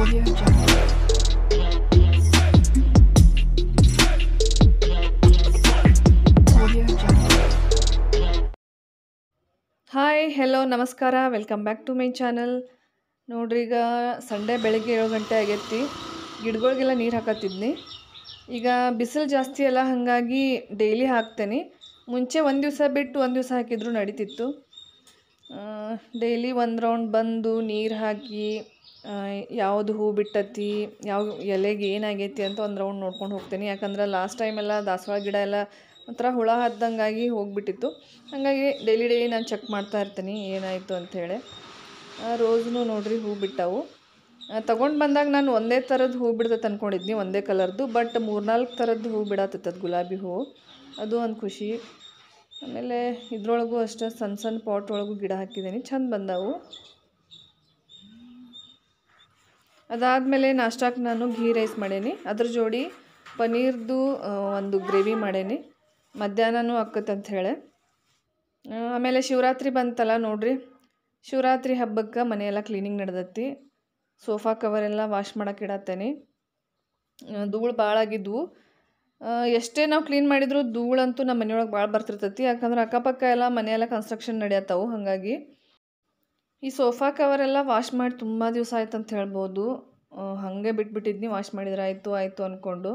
Audio Jungle. Audio Jungle. Hi hello ನಮಸ್ಕಾರ welcome back to my channel. ನೋಡ್ರಿ, ಈಗ Sunday ಬೆಳಗ್ಗೆ 7 ಗಂಟೆ ಆಗೈತಿ. ಗಿಡಗಳಿಗೆಲ್ಲ ನೀರು ಹಾಕತ್ತಿದ್ನಿ. ಈಗ ಬಿಸಿಲು ಜಾಸ್ತಿ ಅಲ್ಲ, ಹಾಗಾಗಿ ಡೈಲಿ ಹಾಕ್ತೇನೆ. ಮುಂಚೆ ಒಂದು ದಿವಸ ಬಿಟ್ಟು ಒಂದು ದಿವಸ ಹಾಕಿದ್ರು ನಡೀತಿತ್ತು. ಡೈಲಿ ಒಂದು ರೌಂಡ್ ಬಂದು ನೀರು ಹಾಕಿ ಯಾವುದು ಹೂ ಬಿಟ್ಟತಿ, ಯಾವ ಎಲೆಗೆ ಏನಾಗೈತಿ ಅಂತ ಒಂದು ರೌಂಡ್ ನೋಡ್ಕೊಂಡು ಹೋಗ್ತೀನಿ. ಯಾಕಂದ್ರೆ ಲಾಸ್ಟ್ ಟೈಮೆಲ್ಲ ದಾಸವಾಳ ಗಿಡ ಎಲ್ಲ ಒಂಥರ ಹುಳ ಹದ್ದಂಗಾಗಿ ಹೋಗಿಬಿಟ್ಟಿತ್ತು. ಹಾಗಾಗಿ ಡೈಲಿ ನಾನು ಚೆಕ್ ಮಾಡ್ತಾ ಇರ್ತೀನಿ ಏನಾಯಿತು ಅಂಥೇಳಿ. ರೋಸ್ನು ನೋಡ್ರಿ ಹೂ ಬಿಟ್ಟವು. ತೊಗೊಂಡು ಬಂದಾಗ ನಾನು ಒಂದೇ ಥರದ್ದು ಹೂ ಬಿಡ್ತೈತೆ ಅಂದ್ಕೊಂಡಿದ್ನಿ, ಒಂದೇ ಕಲರ್ದು. ಬಟ್ 3-4 ಥರದ್ದು ಹೂ ಬಿಡತ್ತದ ಗುಲಾಬಿ ಹೂ. ಅದು ಒಂದು ಖುಷಿ. ಆಮೇಲೆ ಇದ್ರೊಳಗೂ ಅಷ್ಟೇ ಸಣ್ಣ ಸಣ್ಣ ಪಾಟ್ ಒಳಗೂ ಗಿಡ ಹಾಕಿದ್ದೀನಿ, ಚಂದ ಬಂದವು. ಅದಾದಮೇಲೆ ನಾಷ್ಟಾಕ್ಕೆ ನಾನು ಘೀ ರೈಸ್ ಮಾಡೇನಿ. ಅದ್ರ ಜೋಡಿ ಪನ್ನೀರ್ದು ಒಂದು ಗ್ರೇವಿ ಮಾಡೇನಿ. ಮಧ್ಯಾಹ್ನನೂ ಆಕ್ಕತ್ತೆ ಅಂಥೇಳಿ. ಆಮೇಲೆ ಶಿವರಾತ್ರಿ ಬಂತಲ್ಲ ನೋಡ್ರಿ. ಶಿವರಾತ್ರಿ ಹಬ್ಬಕ್ಕೆ ಮನೆಯೆಲ್ಲ ಕ್ಲೀನಿಂಗ್ ನಡೆದೈತಿ. ಸೋಫಾ ಕವರೆಲ್ಲ ವಾಶ್ ಮಾಡೋಕೆ ಇಡತ್ತೇನೆ. ಧೂಳು ಭಾಳ ಆಗಿದ್ವು. ಎಷ್ಟೇ ನಾವು ಕ್ಲೀನ್ ಮಾಡಿದ್ರು ಧೂಳಂತೂ ನಮ್ಮ ಮನೆಯೊಳಗೆ ಭಾಳ ಬರ್ತಿರ್ತೈತಿ. ಯಾಕಂದ್ರೆ ಅಕ್ಕಪಕ್ಕ ಎಲ್ಲ ಮನೆಯೆಲ್ಲ ಕನ್ಸ್ಟ್ರಕ್ಷನ್ ನಡೆಯತ್ತವು. ಹಾಗಾಗಿ ಈ ಸೋಫಾ ಕವರೆಲ್ಲ ವಾಶ್ ಮಾಡಿ ತುಂಬ ದಿವಸ ಆಯ್ತು ಅಂತ ಹೇಳ್ಬೋದು. ಹಾಗೆ ಬಿಟ್ಬಿಟ್ಟಿದ್ನಿ, ವಾಶ್ ಮಾಡಿದ್ರೆ ಆಯಿತು ಅಂದ್ಕೊಂಡು.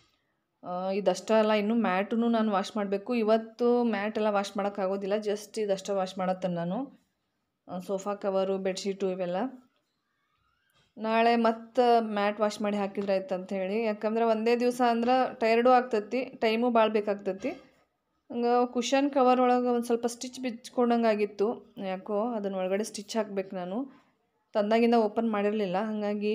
ಇದಷ್ಟೇ ಅಲ್ಲ, ಇನ್ನೂ ಮ್ಯಾಟೂ ನಾನು ವಾಶ್ ಮಾಡಬೇಕು. ಇವತ್ತು ಮ್ಯಾಟೆಲ್ಲ ವಾಶ್ ಮಾಡೋಕ್ಕಾಗೋದಿಲ್ಲ, ಜಸ್ಟ್ ಇದಷ್ಟೇ ವಾಶ್ ಮಾಡತ್ತೇನೆ ನಾನು. ಸೋಫಾ ಕವರು, ಬೆಡ್ಶೀಟು ಇವೆಲ್ಲ ನಾಳೆ ಮತ್ತೆ ಮ್ಯಾಟ್ ವಾಶ್ ಮಾಡಿ ಹಾಕಿದ್ರೆ ಆಯ್ತು ಅಂಥೇಳಿ. ಯಾಕಂದ್ರೆ ಒಂದೇ ದಿವಸ ಅಂದ್ರೆ ಟೈರ್ಡು ಆಗ್ತೈತಿ, ಟೈಮು ಭಾಳ ಬೇಕಾಗ್ತೈತಿ. ಹಂಗೆ ಕುಷನ್ ಕವರ್ ಒಳಗೆ ಒಂದು ಸ್ವಲ್ಪ ಸ್ಟಿಚ್ ಬಿಚ್ಕೊಂಡಂಗೆ ಆಗಿತ್ತು. ಯಾಕೋ ಅದನ್ನ ಒಳಗಡೆ ಸ್ಟಿಚ್ ಹಾಕ್ಬೇಕು. ನಾನು ತಂದಾಗಿಂದ ಓಪನ್ ಮಾಡಿರಲಿಲ್ಲ, ಹಾಗಾಗಿ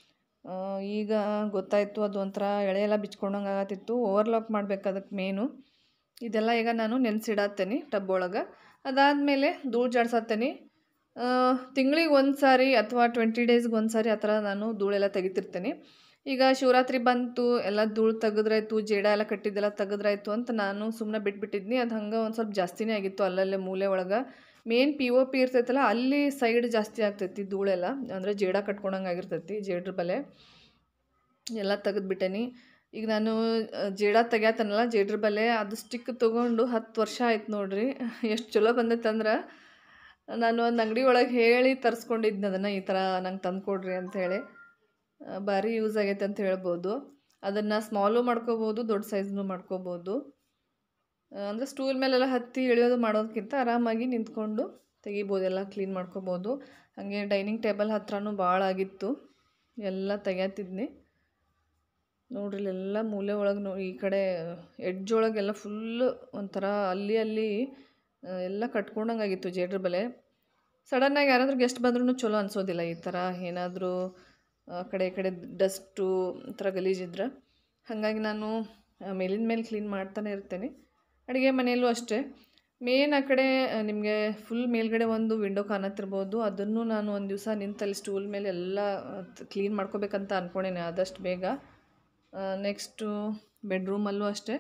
ಈಗ ಗೊತ್ತಾಯಿತು. ಅದು ಒಂಥರ ಎಳೆ ಎಲ್ಲ ಬಿಚ್ಕೊಂಡಂಗೆ ಆಗತ್ತಿತ್ತು. ಓವರ್ಲಾಕ್ ಮಾಡ್ಬೇಕು ಅದಕ್ಕೆ ಮೇನು. ಇದೆಲ್ಲ ಈಗ ನಾನು ನೆನೆಸಿಡತ್ತೇನೆ ಟಬ್ ಒಳಗೆ. ಅದಾದಮೇಲೆ ಧೂಳು ಜಾಡ್ಸತ್ತೇನೆ. ತಿಂಗಳಿಗೆ ಒಂದು ಸಾರಿ ಅಥವಾ 20 ಡೇಸ್ಗೆ ಒಂದು ಸಾರಿ ಆ ಥರ ನಾನು ಧೂಳೆಲ್ಲ ತೆಗಿತಿರ್ತೇನೆ. ಈಗ ಶಿವರಾತ್ರಿ ಬಂತು, ಎಲ್ಲ ಧೂಳು ತೆಗೆದ್ರಾಯ್ತು, ಜೇಡ ಎಲ್ಲ ಕಟ್ಟಿದ್ದೆಲ್ಲ ತೆಗೆದ್ರಾಯ್ತು ಅಂತ ನಾನು ಸುಮ್ಮನೆ ಬಿಟ್ಬಿಟ್ಟಿದ್ನಿ. ಅದು ಹಂಗೆ ಒಂದು ಸ್ವಲ್ಪ ಜಾಸ್ತಿನೇ ಆಗಿತ್ತು. ಅಲ್ಲಲ್ಲೇ ಮೂಲೆ ಒಳಗೆ ಮೇನ್ POP ಇರ್ತೈತಲ್ಲ, ಅಲ್ಲಿ ಸೈಡ್ ಜಾಸ್ತಿ ಆಗ್ತೈತಿ ಧೂಳೆಲ್ಲ. ಅಂದರೆ ಜೇಡ ಕಟ್ಕೊಂಡಂಗೆ ಆಗಿರ್ತೈತಿ, ಜೇಡ್ರ ಬಲೆ ಎಲ್ಲ ತೆಗೆದ್ಬಿಟ್ಟೇನಿ. ಈಗ ನಾನು ಜೇಡ ತೆಗ್ಯಾತನಲ್ಲ, ಜೇಡ್ರ ಬಲೆ ಅದು ಸ್ಟಿಕ್ ತೊಗೊಂಡು 10 ವರ್ಷ ಆಯ್ತು ನೋಡ್ರಿ. ಎಷ್ಟು ಚಲೋ ಬಂದೈತಂದ್ರೆ ನಾನು ಒಂದು ಅಂಗಡಿ ಒಳಗೆ ಹೇಳಿ ತರಿಸ್ಕೊಂಡಿದ್ದೆ ಅದನ್ನು, ಈ ಥರ ನಂಗೆ ತಂದು ಕೊಡ್ರಿ ಅಂಥೇಳಿ. ಭಾರಿ ಯೂಸ್ ಆಗೈತೆ ಅಂತ ಹೇಳ್ಬೋದು. ಅದನ್ನು ಸ್ಮಾಲು ಮಾಡ್ಕೋಬೋದು, ದೊಡ್ಡ ಸೈಜ್ನು ಮಾಡ್ಕೋಬೋದು. ಅಂದರೆ ಸ್ಟೂಲ್ ಮೇಲೆಲ್ಲ ಹತ್ತಿ ಇಳಿಯೋದು ಮಾಡೋದಕ್ಕಿಂತ ಆರಾಮಾಗಿ ನಿಂತ್ಕೊಂಡು ತೆಗಿಬೋದು, ಎಲ್ಲ ಕ್ಲೀನ್ ಮಾಡ್ಕೋಬೋದು. ಹಾಗೆ ಡೈನಿಂಗ್ ಟೇಬಲ್ ಹತ್ರನೂ ಭಾಳ ಆಗಿತ್ತು, ಎಲ್ಲ ತೆಗ್ಯಾತಿದ್ನಿ ನೋಡ್ರಿ. ಎಲ್ಲ ಮೂಲೆ ಒಳಗೆ ಈ ಕಡೆ ಎಡ್ಜ್ ಒಳಗೆಲ್ಲ ಫುಲ್ಲು ಒಂಥರ ಅಲ್ಲಿ ಎಲ್ಲ ಕಟ್ಕೊಂಡಂಗೆ ಆಗಿತ್ತು ಜೇಡ್ರ ಬಲೆ. ಸಡನ್ನಾಗಿ ಯಾರಾದರೂ ಗೆಸ್ಟ್ ಬಂದ್ರೂ ಚಲೋ ಅನಿಸೋದಿಲ್ಲ ಈ ಥರ ಏನಾದರೂ ಆ ಕಡೆ ಈ ಕಡೆ ಡಸ್ಟು ಈ ಥರ ಗಲೀಜಿದ್ರೆ. ಹಾಗಾಗಿ ನಾನು ಮೇಲಿನ ಮೇಲೆ ಕ್ಲೀನ್ ಮಾಡ್ತಾನೆ ಇರ್ತೇನೆ. ಅಡುಗೆ ಮನೆಯಲ್ಲೂ ಅಷ್ಟೇ. ಮೇನ್ ಆ ಕಡೆ ನಿಮಗೆ ಫುಲ್ ಮೇಲ್ಗಡೆ ಒಂದು ವಿಂಡೋ ಕಾಣತ್ತಿರ್ಬೋದು, ಅದನ್ನು ನಾನು ಒಂದು ದಿವಸ ನಿಂತಲ್ಲಿ ಸ್ಟೂಲ್ ಮೇಲೆ ಎಲ್ಲ ಕ್ಲೀನ್ ಮಾಡ್ಕೋಬೇಕಂತ ಅಂದ್ಕೊಂಡೇನೆ ಆದಷ್ಟು ಬೇಗ. ನೆಕ್ಸ್ಟು ಬೆಡ್ರೂಮಲ್ಲೂ ಅಷ್ಟೇ.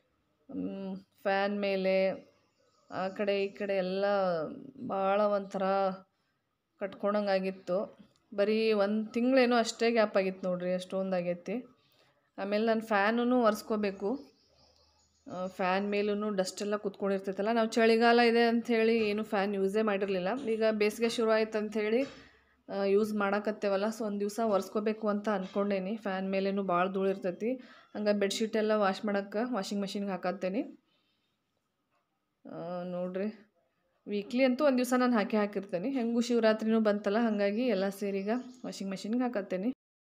ಫ್ಯಾನ್ ಮೇಲೆ ಆ ಕಡೆ ಈ ಕಡೆ ಎಲ್ಲ ಭಾಳ ಒಂಥರ ಕಟ್ಕೊಂಡಂಗೆ ಆಗಿತ್ತು. ಬರೀ 1 ತಿಂಗಳೇನೋ ಅಷ್ಟೇ ಗ್ಯಾಪ್ ಆಗಿತ್ತು ನೋಡ್ರಿ, ಅಷ್ಟೊಂದು ಆಗೈತಿ. ಆಮೇಲೆ ನಾನು ಫ್ಯಾನೂ ಒರೆಸ್ಕೋಬೇಕು. ಫ್ಯಾನ್ ಮೇಲೂ ಡಸ್ಟೆಲ್ಲ ಕುತ್ಕೊಂಡಿರ್ತೈತಲ್ಲ. ನಾವು ಚಳಿಗಾಲ ಇದೆ ಅಂಥೇಳಿ ಏನು ಫ್ಯಾನ್ ಯೂಸೇ ಮಾಡಿರಲಿಲ್ಲ. ಈಗ ಬೇಸಿಗೆ ಶುರು ಆಯ್ತು ಅಂಥೇಳಿ ಯೂಸ್ ಮಾಡಕತ್ತೇವಲ್ಲ, ಸೊ ಒಂದು ದಿವಸ ಒರೆಸ್ಕೋಬೇಕು ಅಂತ ಅಂದ್ಕೊಂಡೇನಿ. ಫ್ಯಾನ್ ಮೇಲೇನು ಭಾಳ ಧೂಳು ಇರ್ತೈತಿ. ಹಂಗೆ ಬೆಡ್ಶೀಟೆಲ್ಲ ವಾಶ್ ಮಾಡೋಕ್ಕೆ ವಾಷಿಂಗ್ ಮೆಷಿನ್ಗೆ ಹಾಕತ್ತೇನೆ ನೋಡ್ರಿ. ವೀಕ್ಲಿ ಅಂತೂ ಒಂದು ದಿವಸ ನಾನು ಹಾಕಿರ್ತೇನೆ. ಹೆಂಗೂ ಶಿವರಾತ್ರಿನೂ ಬಂತಲ್ಲ, ಹಾಗಾಗಿ ಎಲ್ಲ ಸೇರಿಗ ವಾಷಿಂಗ್ ಮೆಷಿನ್ಗೆ ಹಾಕತ್ತೇನೆ.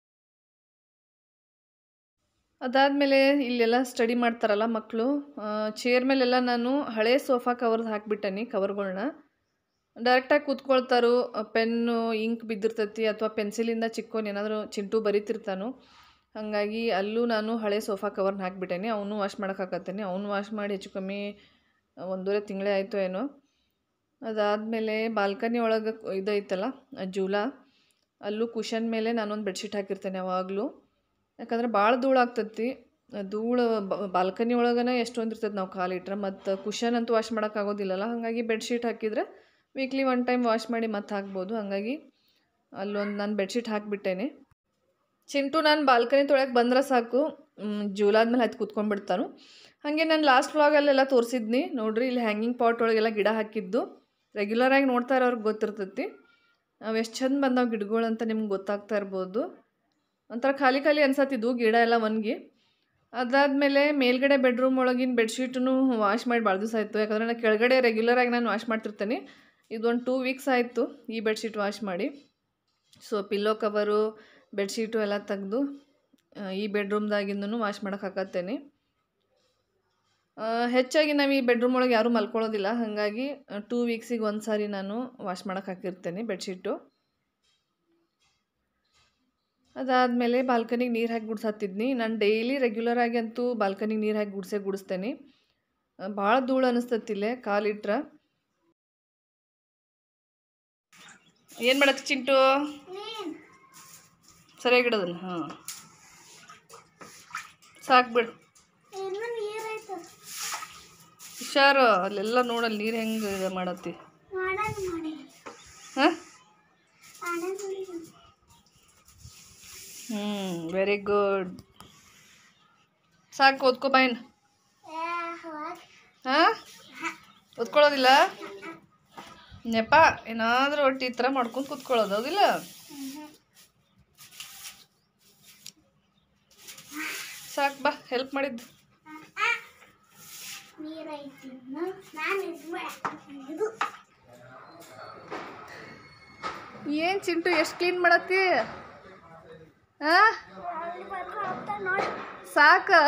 ಅದಾದಮೇಲೆ ಇಲ್ಲೆಲ್ಲ ಸ್ಟಡಿ ಮಾಡ್ತಾರಲ್ಲ ಮಕ್ಕಳು, ಚೇರ್ ಮೇಲೆಲ್ಲ ನಾನು ಹಳೆ ಸೋಫಾ ಕವರ್ದು ಹಾಕಿಬಿಟ್ಟೇನಿ. ಕವರ್ಗಳನ್ನ ಡೈರೆಕ್ಟಾಗಿ ಕೂತ್ಕೊಳ್ತಾರೋ, ಪೆನ್ನು ಇಂಕ್ ಬಿದ್ದಿರ್ತೈತಿ ಅಥವಾ ಪೆನ್ಸಿಲಿಂದ ಚಿಕ್ಕೋನು ಏನಾದರೂ ಚಿಂಟು ಬರೀತಿರ್ತಾನೋ. ಹಾಗಾಗಿ ಅಲ್ಲೂ ನಾನು ಹಳೆ ಸೋಫಾ ಕವರ್ನ ಹಾಕಿಬಿಟ್ಟೇನಿ. ಅವನು ವಾಶ್ ಮಾಡೋಕೆ ಹಾಕತ್ತೇನೆ. ಅವನು ವಾಶ್ ಮಾಡಿ ಹೆಚ್ಚು ಕಮ್ಮಿ 1.5 ತಿಂಗಳೇ ಆಯಿತು ಏನೋ. ಅದಾದಮೇಲೆ ಬಾಲ್ಕನಿ ಒಳಗೆ ಇದೈತಲ್ಲ ಜೂಲ, ಅಲ್ಲೂ ಕುಷನ್ ಮೇಲೆ ನಾನೊಂದು ಬೆಡ್ಶೀಟ್ ಹಾಕಿರ್ತೇನೆ ಯಾವಾಗಲೂ. ಯಾಕಂದ್ರೆ ಭಾಳ ಧೂಳು ಆಗ್ತೈತಿ. ಧೂಳು ಬಾಲ್ಕನಿ ಒಳಗನೆ ಎಷ್ಟೊಂದು ಇರ್ತೈತೆ ನಾವು ಕಾಲಿಟ್ರೆ. ಮತ್ತು ಕುಷನ್ ಅಂತೂ ವಾಶ್ ಮಾಡೋಕ್ಕಾಗೋದಿಲ್ಲಲ್ಲ, ಹಾಗಾಗಿ ಬೆಡ್ಶೀಟ್ ಹಾಕಿದರೆ ವೀಕ್ಲಿ 1 ಟೈಮ್ ವಾಶ್ ಮಾಡಿ ಮತ್ತೆ ಹಾಕ್ಬೋದು. ಹಾಗಾಗಿ ಅಲ್ಲೊಂದು ನಾನು ಬೆಡ್ಶೀಟ್ ಹಾಕಿಬಿಟ್ಟೇನೆ. ಚಿಂಟು ನಾನು ಬಾಲ್ಕನಿ ತೊಳಕ್ಕೆ ಬಂದ್ರೆ ಸಾಕು ಜೂಲಾದ್ಮೇಲೆ ಹತ್ತಿ ಕೂತ್ಕೊಂಡ್ಬಿಡ್ತಾನು. ಹಾಗೆ ನಾನು ಲಾಸ್ಟ್ ವ್ಲಾಗಲ್ಲೆಲ್ಲ ತೋರಿಸಿದ್ನಿ ನೋಡ್ರಿ, ಇಲ್ಲಿ ಹ್ಯಾಂಗಿಂಗ್ ಪಾಟ್ ಒಳಗೆಲ್ಲ ಗಿಡ ಹಾಕಿದ್ದು ರೆಗ್ಯುಲರಾಗಿ ನೋಡ್ತಾ ಇರೋರ್ಗೆ ಗೊತ್ತಿರ್ತೈತಿ ಅವು ಎಷ್ಟು ಚಂದ ಬಂದಾವೆ ಗಿಡಗಳು ಅಂತ ನಿಮ್ಗೆ ಗೊತ್ತಾಗ್ತಾ ಇರ್ಬೋದು. ಒಂಥರ ಖಾಲಿ ಖಾಲಿ ಅನ್ಸತ್ತಿದ್ವು ಗಿಡ ಎಲ್ಲ ಒಣಗಿ. ಅದಾದಮೇಲೆ ಮೇಲ್ಗಡೆ ಬೆಡ್ರೂಮ್ ಒಳಗಿನ ಬೆಡ್ಶೀಟನ್ನು ವಾಶ್ ಮಾಡಿ ಭಾಳ ದಿವಸ ಆಯಿತು, ಯಾಕಂದರೆ ನಾನು ಕೆಳಗಡೆ ರೆಗ್ಯುಲರಾಗಿ ನಾನು ವಾಶ್ ಮಾಡ್ತಿರ್ತೇನೆ. ಇದೊಂದು 2 ವೀಕ್ಸ್ ಆಯಿತು ಈ ಬೆಡ್ಶೀಟ್ ವಾಶ್ ಮಾಡಿ. ಸೊ ಪಿಲ್ಲೋ ಕವರು ಬೆಡ್ಶೀಟು ಎಲ್ಲ ತೆಗೆದು ಈ ಬೆಡ್ರೂಮ್ದಾಗಿಂದೂ ವಾಶ್ ಮಾಡೋಕೆ ಹಾಕತ್ತೇನೆ. ಹೆಚ್ಚಾಗಿ ನಾವು ಈ ಬೆಡ್ರೂಮ್ ಒಳಗೆ ಯಾರೂ ಮಲ್ಕೊಳ್ಳೋದಿಲ್ಲ, ಹಾಗಾಗಿ 2 ವೀಕ್ಸಿಗೆ ಒಂದು ಸಾರಿ ನಾನು ವಾಶ್ ಮಾಡೋಕೆ ಹಾಕಿರ್ತೇನೆ ಬೆಡ್ಶೀಟು. ಅದಾದಮೇಲೆ ಬಾಲ್ಕನಿಗೆ ನೀರು ಹಾಕಿ ಗುಡ್ಸಾತಿದ್ನಿ. ನಾನು ಡೈಲಿ ರೆಗ್ಯುಲರಾಗಿ ಅಂತೂ ಬಾಲ್ಕನಿಗೆ ನೀರು ಹಾಕಿ ಗುಡಿಸ್ತೇನೆ. ಭಾಳ ಧೂಳು ಅನಿಸ್ತತಿಲ್ಲೇ ಕಾಲಿಟ್ರೆ. ಏನು ಮಾಡತ್ತೆ ಚಿಂಟು? ಸರಿಯಾಗಿಡೋದನ್ನ ಹಾಂ ಸಾಕು ಬಿಡು. ಹುಷಾರು, ಅಲ್ಲೆಲ್ಲ ನೋಡಲ್ಲಿ ನೀರು ಹೆಂಗೆ ಇದು ಮಾಡತ್ತಿ. ಹಾಂ ವೆರಿ ಗುಡ್. ಸಾಕು ಓದ್ಕೋ ಬಾಯಿನ. ಹಾಂ ಓದ್ಕೊಳ್ಳೋದಿಲ್ಲ ನೆಪ, ಏನಾದರೂ ಒಟ್ಟು ಈ ಥರ ಮಾಡ್ಕೊಂಡು ಕೂತ್ಕೊಳ್ಳೋದು ಹೌದಿಲ್ಲ? ಸಾಕು ಬಾ, ಹೆಲ್ಪ್ ಮಾಡಿದ್ದು. ಏನು ಚಿಂಟು ಎಷ್ಟು ಕ್ಲೀನ್ ಮಾಡತ್ತಿ? ಹಾಂ ಸಾಕು.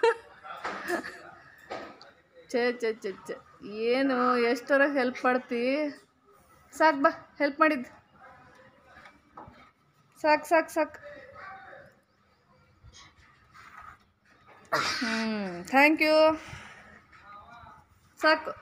ಛೇ ಛೇ ಛೇ ಛೇ, ಏನು ಎಷ್ಟರ ಹೆಲ್ಪ್ ಮಾಡ್ತಿ? ಸಾಕು ಬಾ, ಹೆಲ್ಪ್ ಮಾಡಿದ್ದು ಸಾಕು ಸಾಕು ಸಾಕು. Thank you. ಸಾಕು.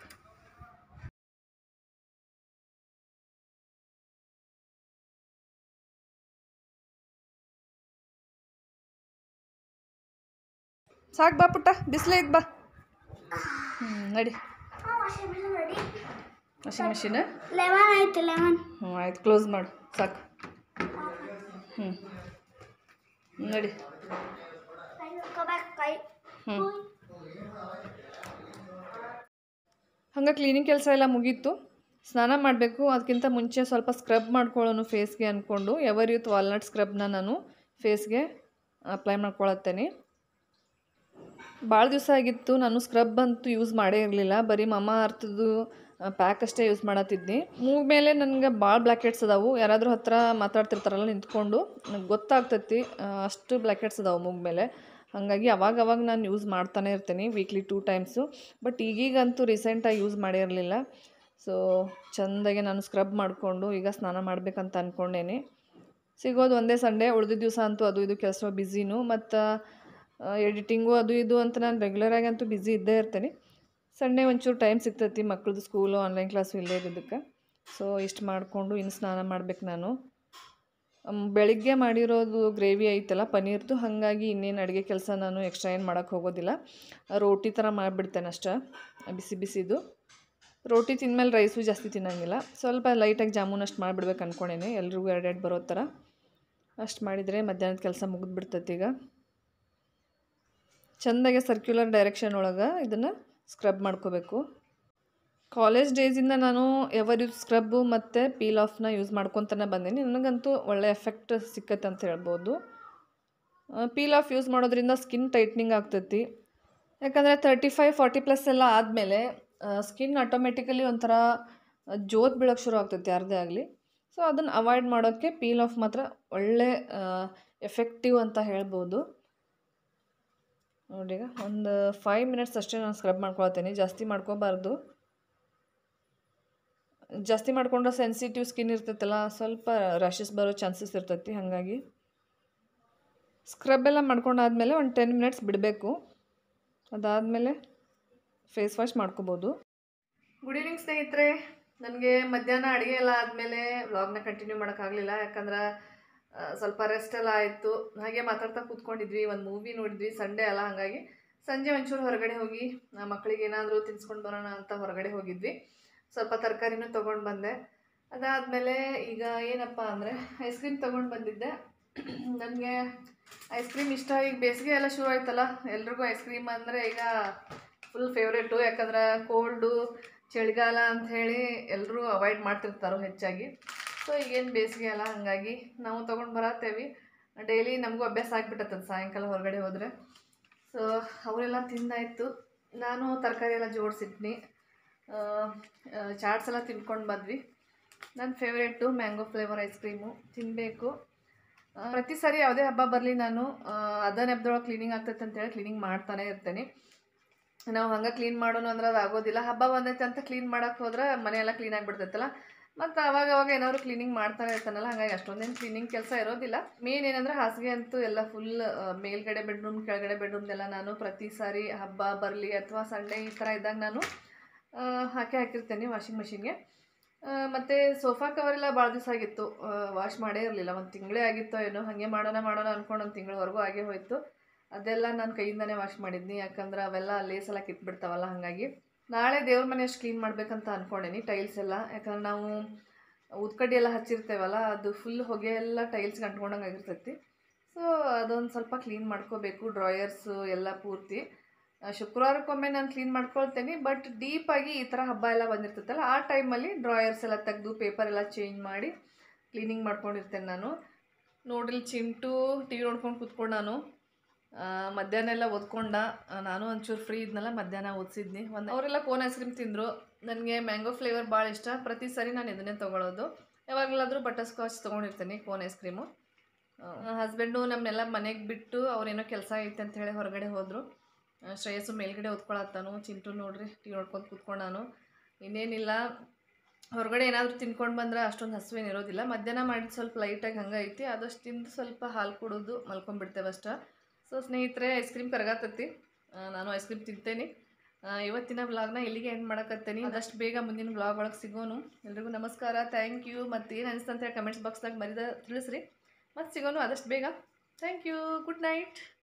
ಸಾಕು ಬಾ ಪುಟ್ಟ, ಬಿಸಿಲೇ ಇದ್ದು ಬಾ. ನಡಿ. ವಾಷಿಂಗ್ ಮಿಷಿನ್ ಆಯ್ತು, ಕ್ಲೋಸ್ ಮಾಡು ಸಾಕು. ನಡಿ. ಹಂಗೆ ಕ್ಲೀನಿಂಗ್ ಕೆಲಸ ಎಲ್ಲ ಮುಗೀತು. ಸ್ನಾನ ಮಾಡಬೇಕು, ಅದಕ್ಕಿಂತ ಮುಂಚೆ ಸ್ವಲ್ಪ ಸ್ಕ್ರಬ್ ಮಾಡ್ಕೊಳ್ಳೋನು ಫೇಸ್ಗೆ ಅಂದ್ಕೊಂಡು ಎವರ್ ಯೂತ್ ವಾಲ್ನಟ್ ಸ್ಕ್ರಬ್ನ ನಾನು ಫೇಸ್ಗೆ ಅಪ್ಲೈ ಮಾಡ್ಕೊಳತ್ತೇನೆ. ಭಾಳ ದಿವಸ ಆಗಿತ್ತು ನಾನು ಸ್ಕ್ರಬ್ ಅಂತೂ ಯೂಸ್ ಮಾಡೇ ಇರಲಿಲ್ಲ, ಬರೀ ಮಮಾ ಅರ್ಥದ್ದು ಪ್ಯಾಕ್ ಅಷ್ಟೇ ಯೂಸ್ ಮಾಡತ್ತಿದ್ನಿ. ಮೂಗ್ ಮೇಲೆ ನನಗೆ ಭಾಳ ಬ್ಲ್ಯಾಕೆಟ್ಸ್ ಅದಾವು. ಯಾರಾದರೂ ಹತ್ರ ಮಾತಾಡ್ತಿರ್ತಾರಲ್ಲ ನಿಂತ್ಕೊಂಡು ನನಗೆ ಗೊತ್ತಾಗ್ತೈತಿ ಅಷ್ಟು ಬ್ಲ್ಯಾಕೆಟ್ಸ್ ಅದಾವೆ ಮೂಗ್ ಮೇಲೆ. ಹಾಗಾಗಿ ಅವಾಗ ನಾನು ಯೂಸ್ ಮಾಡ್ತಾನೆ ಇರ್ತೀನಿ, ವೀಕ್ಲಿ 2 ಟೈಮ್ಸು. ಬಟ್ ಈಗೀಗಂತೂ ರೀಸೆಂಟಾಗಿ ಯೂಸ್ ಮಾಡೇ ಇರಲಿಲ್ಲ. ಸೊ ಚೆಂದಾಗೆ ನಾನು ಸ್ಕ್ರಬ್ ಮಾಡಿಕೊಂಡು ಈಗ ಸ್ನಾನ ಮಾಡಬೇಕಂತ ಅಂದ್ಕೊಂಡೇನೆ. ಸಿಗೋದು ಒಂದೇ ಸಂಡೇ, ಉಳಿದಿದ್ದ ದಿವಸ ಅಂತೂ ಅದು ಇದು ಕೆಲಸ ಬ್ಯುಸಿನೂ, ಮತ್ತು ಎಡಿಟಿಂಗು ಅದು ಇದು ಅಂತ ನಾನು ರೆಗ್ಯುಲರಾಗಿ ಅಂತೂ ಬ್ಯುಸಿ ಇದ್ದೇ ಇರ್ತೀನಿ. ಸಂಡೇ ಒಂಚೂರು ಟೈಮ್ ಸಿಗ್ತೈತಿ, ಮಕ್ಕಳದ್ದು ಸ್ಕೂಲು ಆನ್ಲೈನ್ ಕ್ಲಾಸು ಇಲ್ಲೇ ಇರೋದಕ್ಕೆ. ಸೊ ಇಷ್ಟು ಮಾಡಿಕೊಂಡು ಇನ್ನು ಸ್ನಾನ ಮಾಡ್ಬೇಕು ನಾನು. ಬೆಳಿಗ್ಗೆ ಮಾಡಿರೋದು ಗ್ರೇವಿ ಐತಲ್ಲ ಪನ್ನೀರ್ದು, ಹಾಗಾಗಿ ಇನ್ನೇನು ಅಡುಗೆ ಕೆಲಸ ನಾನು ಎಕ್ಸ್ಟ್ರಾ ಏನು ಮಾಡೋಕ್ಕೆ ಹೋಗೋದಿಲ್ಲ. ರೋಟಿ ಥರ ಮಾಡಿಬಿಡ್ತೇನೆ ಅಷ್ಟೇ, ಬಿಸಿ ಬಿಸಿದು. ರೋಟಿ ತಿಂದಮೇಲೆ ರೈಸು ಜಾಸ್ತಿ ತಿನ್ನೋಂಗಿಲ್ಲ, ಸ್ವಲ್ಪ ಲೈಟಾಗಿ ಜಾಮೂನ್ ಅಷ್ಟು ಮಾಡಿಬಿಡ್ಬೇಕು ಅಂದ್ಕೊಂಡೇನೆ, ಎಲ್ರಿಗೂ 2 ಬರೋ ಥರ. ಅಷ್ಟು ಮಾಡಿದರೆ ಮಧ್ಯಾಹ್ನದ ಕೆಲಸ ಮುಗಿದ್ಬಿಡ್ತೈತಿ. ಈಗ ಚೆಂದಾಗೆ ಸರ್ಕ್ಯುಲರ್ ಡೈರೆಕ್ಷನ್ ಒಳಗೆ ಇದನ್ನು ಸ್ಕ್ರಬ್ ಮಾಡ್ಕೋಬೇಕು. ಕಾಲೇಜ್ ಡೇಸಿಂದ ನಾನು ಎವರ್ ಯೂಸ್ ಸ್ಕ್ರಬ್ಬು ಮತ್ತು ಪೀಲ್ ಆಫ್ನ ಯೂಸ್ ಮಾಡ್ಕೊತಾನೆ ಬಂದೀನಿ. ನನಗಂತೂ ಒಳ್ಳೆ ಎಫೆಕ್ಟ್ ಸಿಕ್ಕತ್ತೆ ಅಂತ ಹೇಳ್ಬೋದು. ಪೀಲ್ ಆಫ್ ಯೂಸ್ ಮಾಡೋದ್ರಿಂದ ಸ್ಕಿನ್ ಟೈಟ್ನಿಂಗ್ ಆಗ್ತೈತಿ, ಯಾಕಂದರೆ 35-40+ ಎಲ್ಲ ಆದಮೇಲೆ ಸ್ಕಿನ್ ಆಟೋಮೆಟಿಕಲಿ ಒಂಥರ ಜೋತ್ ಬೀಳೋಕ್ಕೆ ಶುರು ಆಗ್ತೈತಿ ಯಾರದೇ ಆಗಲಿ. ಸೊ ಅದನ್ನು ಅವಾಯ್ಡ್ ಮಾಡೋಕ್ಕೆ ಪೀಲ್ ಆಫ್ ಮಾತ್ರ ಒಳ್ಳೆ ಎಫೆಕ್ಟಿವ್ ಅಂತ ಹೇಳ್ಬೋದು. ನೋಡಿ, ಈಗ ಒಂದು 5 ಮಿನಿಟ್ಸ್ ಅಷ್ಟೇ ನಾನು ಸ್ಕ್ರಬ್ ಮಾಡ್ಕೊಳ್ತೀನಿ, ಜಾಸ್ತಿ ಮಾಡ್ಕೋಬಾರ್ದು. ಜಾಸ್ತಿ ಮಾಡ್ಕೊಂಡ್ರೆ ಸೆನ್ಸಿಟಿವ್ ಸ್ಕಿನ್ ಇರ್ತೈತಲ್ಲ, ಸ್ವಲ್ಪ ರ್ಯಾಷಸ್ ಬರೋ ಚಾನ್ಸಸ್ ಇರ್ತೈತಿ. ಹಾಗಾಗಿ ಸ್ಕ್ರಬ್ ಎಲ್ಲ ಮಾಡ್ಕೊಂಡಾದ್ಮೇಲೆ ಒಂದು 10 ಮಿನಿಟ್ಸ್ ಬಿಡಬೇಕು. ಅದಾದಮೇಲೆ ಫೇಸ್ ವಾಶ್ ಮಾಡ್ಕೋಬೋದು. ಗುಡ್ ಈವ್ನಿಂಗ್ ಸ್ನೇಹಿತರೆ. ನನಗೆ ಮಧ್ಯಾಹ್ನ ಅಡುಗೆ ಎಲ್ಲ ಆದಮೇಲೆ ವ್ಲಾಗ್ನ ಕಂಟಿನ್ಯೂ ಮಾಡೋಕ್ಕಾಗಲಿಲ್ಲ, ಯಾಕಂದ್ರೆ ಸ್ವಲ್ಪ ರೆಸ್ಟ್ ಎಲ್ಲ ಆಯಿತು. ಹಾಗೆ ಮಾತಾಡ್ತಾ ಕೂತ್ಕೊಂಡಿದ್ವಿ, ಒಂದು ಮೂವಿ ನೋಡಿದ್ವಿ, ಸಂಡೇ ಅಲ್ಲ. ಹಾಗಾಗಿ ಸಂಜೆ ಒಂಚೂರು ಹೊರಗಡೆ ಹೋಗಿ ಮಕ್ಕಳಿಗೆ ಏನಾದರೂ ತಿನ್ಸ್ಕೊಂಡು ಬರೋಣ ಅಂತ ಹೊರಗಡೆ ಹೋಗಿದ್ವಿ. ಸ್ವಲ್ಪ ತರಕಾರಿನೂ ತೊಗೊಂಡು ಬಂದೆ. ಅದಾದಮೇಲೆ ಈಗ ಏನಪ್ಪ ಅಂದರೆ ಐಸ್ ಕ್ರೀಮ್ ತೊಗೊಂಡು ಬಂದಿದ್ದೆ. ನನಗೆ ಐಸ್ ಕ್ರೀಮ್ ಇಷ್ಟ. ಈಗ ಬೇಸಿಗೆ ಎಲ್ಲ ಶುರು ಆಯ್ತಲ್ಲ, ಎಲ್ರಿಗೂ ಐಸ್ ಕ್ರೀಮ್ ಅಂದರೆ ಈಗ ಫುಲ್ ಫೇವ್ರೇಟು. ಯಾಕಂದ್ರೆ ಕೋಲ್ಡು ಚಳಿಗಾಲ ಅಂಥೇಳಿ ಎಲ್ಲರೂ ಅವಾಯ್ಡ್ ಮಾಡ್ತಿರ್ತಾರೋ ಹೆಚ್ಚಾಗಿ. ಸೊ ಈಗೇನು ಬೇಸಿಗೆ ಅಲ್ಲ, ಹಾಗಾಗಿ ನಾವು ತೊಗೊಂಡು ಬರತ್ತೇವೆ. ಡೈಲಿ ನಮಗೂ ಅಭ್ಯಾಸ ಆಗಿಬಿಟ್ಟತ್ತದ ಸಾಯಂಕಾಲ ಹೊರಗಡೆ ಹೋದರೆ. ಸೊ ಅವರೆಲ್ಲ ತಿಂದಾಯಿತು. ನಾನು ತರಕಾರಿ ಎಲ್ಲ ಜೋಡಿಸಿಟ್ನಿ. ಚಾಟ್ಸ್ ಎಲ್ಲ ತಿನ್ಕೊಂಡು ಬಂದ್ವಿ. ನನ್ನ favourite mango flavour ice cream ತಿನ್ನಬೇಕು. ಪ್ರತಿ ಸಾರಿ ಯಾವುದೇ ಹಬ್ಬ ಬರಲಿ ನಾನು ಅದನ್ನ ಹಬ್ಬದೊಳಗೆ ಕ್ಲೀನಿಂಗ್ ಆಗ್ತೈತೆ ಅಂತೇಳಿ ಕ್ಲೀನಿಂಗ್ ಮಾಡ್ತಾನೆ ಇರ್ತೇನೆ. ನಾವು ಹಂಗೆ ಕ್ಲೀನ್ ಮಾಡೋಣ ಅಂದ್ರೆ ಅದು ಆಗೋದಿಲ್ಲ. ಹಬ್ಬ ಬಂದೈತೆ ಅಂತ ಕ್ಲೀನ್ ಮಾಡೋಕ್ಕೆ ಹೋದ್ರೆ ಮನೆಯೆಲ್ಲ ಕ್ಲೀನ್ ಆಗಿಬಿಡ್ತೈತಲ್ಲ. ಮತ್ತು ಅವಾಗ ಏನಾದ್ರು ಕ್ಲೀನಿಂಗ್ ಮಾಡ್ತಾನೆ ಇರ್ತಾನಲ್ಲ, ಹಾಗಾಗಿ ಅಷ್ಟೊಂದೇನು ಕ್ಲೀನಿಂಗ್ ಕೆಲಸ ಇರೋದಿಲ್ಲ. ಮೇನ್ ಏನಂದ್ರೆ ಹಾಸಿಗೆ ಅಂತೂ ಎಲ್ಲ ಫುಲ್ ಮೇಲ್ಗಡೆ ಬೆಡ್ರೂಮ್ ಕೆಳಗಡೆ ಬೆಡ್ರೂಮ್ದೆಲ್ಲ ನಾನು ಪ್ರತಿ ಸಾರಿ ಹಬ್ಬ ಬರಲಿ ಅಥವಾ ಸಂಡೇ ಈ ಥರ ಇದ್ದಾಗ ನಾನು ಹಾಕಿರ್ತೇನೆ ವಾಷಿಂಗ್ ಮೆಷಿನ್ಗೆ. ಮತ್ತು ಸೋಫಾ ಕವರೆಲ್ಲ ಭಾಳ ದಿವಸ ಆಗಿತ್ತು, ವಾಶ್ ಮಾಡೇ ಇರಲಿಲ್ಲ. ಒಂದು ತಿಂಗಳೇ ಆಗಿತ್ತೋ ಏನೋ. ಹಾಗೆ ಮಾಡೋಣ ಅಂದ್ಕೊಂಡು ಒಂದು ತಿಂಗಳವರೆಗೂ ಆಗೇ ಹೋಯಿತು. ಅದೆಲ್ಲ ನಾನು ಕೈಯಿಂದನೇ ವಾಶ್ ಮಾಡಿದ್ನಿ, ಯಾಕಂದ್ರೆ ಅವೆಲ್ಲ ಲೇಸೆಲ್ಲ ಕಿತ್ಬಿಡ್ತಾವಲ್ಲ. ಹಾಗಾಗಿ ನಾಳೆ ದೇವ್ರ ಮನೆ ಅಷ್ಟು ಕ್ಲೀನ್ ಮಾಡಬೇಕಂತ ಅಂದ್ಕೊಂಡೇನಿ. ಟೈಲ್ಸ್ ಎಲ್ಲ, ಯಾಕಂದ್ರೆ ನಾವು ಉದ್ಕಡ್ಡಿ ಎಲ್ಲ ಹಚ್ಚಿರ್ತೇವಲ್ಲ, ಅದು ಫುಲ್ ಹೊಗೆ ಎಲ್ಲ ಟೈಲ್ಸ್ಗೆ ಅಂಟ್ಕೊಂಡಂಗೆ ಆಗಿರ್ತೈತಿ. ಸೊ ಅದೊಂದು ಸ್ವಲ್ಪ ಕ್ಲೀನ್ ಮಾಡ್ಕೋಬೇಕು. ಡ್ರಾಯರ್ಸು ಎಲ್ಲ ಪೂರ್ತಿ ಶುಕ್ರವಾರಕ್ಕೊಮ್ಮೆ ನಾನು ಕ್ಲೀನ್ ಮಾಡ್ಕೊಳ್ತೇನೆ. ಬಟ್ ಡೀಪಾಗಿ ಈ ಥರ ಹಬ್ಬ ಎಲ್ಲ ಬಂದಿರ್ತೈತಲ್ಲ, ಆ ಟೈಮಲ್ಲಿ ಡ್ರಾಯರ್ಸ್ ಎಲ್ಲ ತೆಗೆದು ಪೇಪರ್ ಎಲ್ಲ ಚೇಂಜ್ ಮಾಡಿ ಕ್ಲೀನಿಂಗ್ ಮಾಡ್ಕೊಂಡಿರ್ತೇನೆ ನಾನು. ನೋಡ್ರಿ ಚಿಂಟು ಟಿ ವಿ ನೋಡ್ಕೊಂಡು ಕೂತ್ಕೊಂಡು ನಾನು ಮಧ್ಯಾಹ್ನ ಎಲ್ಲ ಓದ್ಕೊಂಡ. ನಾನು ಒಂಚೂರು ಫ್ರೀ ಇದ್ನಲ್ಲ, ಮಧ್ಯಾಹ್ನ ಓದಿಸಿದ್ನಿ. ಅವರೆಲ್ಲ ಕೋನ್ ಐಸ್ ಕ್ರೀಮ್ ತಿಂದರು. ನನಗೆ ಮ್ಯಾಂಗೋ ಫ್ಲೇವರ್ ಭಾಳ ಇಷ್ಟ. ಪ್ರತಿ ಸಾರಿ ನಾನು ಇದನ್ನೇ ತೊಗೊಳ್ಳೋದು. ಯಾವಾಗಲಾದರೂ ಬಟರ್ ಸ್ಕಾಚ್ ತೊಗೊಂಡಿರ್ತೀನಿ, ಕೋನ್ ಐಸ್ ಕ್ರೀಮು. ಹಸ್ಬೆಂಡು ನಮ್ಮನ್ನೆಲ್ಲ ಮನೆಗೆ ಬಿಟ್ಟು ಅವ್ರೇನೋ ಕೆಲಸ ಐತೆ ಅಂತ ಹೇಳಿ ಹೊರಗಡೆ ಹೋದರು. ಶ್ರೇಯಸ್ಸು ಮೇಲ್ಗಡೆ ಓದ್ಕೊಳತ್ತಾನು. ಚಿಂಟು ನೋಡ್ರಿ ಟಿ ವಿ ನೋಡ್ಕೊಂಡು ಕೂತ್ಕೊಂಡು ನಾನು. ಇನ್ನೇನಿಲ್ಲ, ಹೊರಗಡೆ ಏನಾದರೂ ತಿನ್ಕೊಂಡು ಬಂದರೆ ಅಷ್ಟೊಂದು ಹಸುವೇನಿರೋದಿಲ್ಲ. ಮಧ್ಯಾಹ್ನ ಮಾಡಿದ್ದು ಸ್ವಲ್ಪ ಲೈಟಾಗಿ ಹಂಗೆ ಐತಿ. ಆದಷ್ಟು ತಿಂದು ಸ್ವಲ್ಪ ಹಾಲು ಕುಡಿದು ಮಲ್ಕೊಂಡ್ಬಿಡ್ತೇವೆ ಅಷ್ಟೇ. ಸೊ ಸ್ನೇಹಿತರೆ, ಐಸ್ ಕ್ರೀಮ್ ಕರಗತ್ತೈತಿ. ನಾನು ಐಸ್ ಕ್ರೀಮ್ ತಿಂತೇನೆ. ಇವತ್ತಿನ ವ್ಲಾಗ್ನ ಇಲ್ಲಿಗೆ ಎಂಡ್ ಮಾಡಕತ್ತೇನೆ. ಆದಷ್ಟು ಬೇಗ ಮುಂದಿನ ವ್ಲಾಗ್ ಒಳಗೆ ಸಿಗೋನು. ಎಲ್ರಿಗೂ ನಮಸ್ಕಾರ, ಥ್ಯಾಂಕ್ ಯು. ಮತ್ತು ಏನು ಅನಿಸ್ತು ಅಂತೇಳಿ ಕಮೆಂಟ್ಸ್ ಬಾಕ್ಸ್ದಾಗ ತಿಳಿಸ್ರಿ. ಮತ್ತು ಸಿಗೋನು ಆದಷ್ಟು ಬೇಗ. Thank you, good night.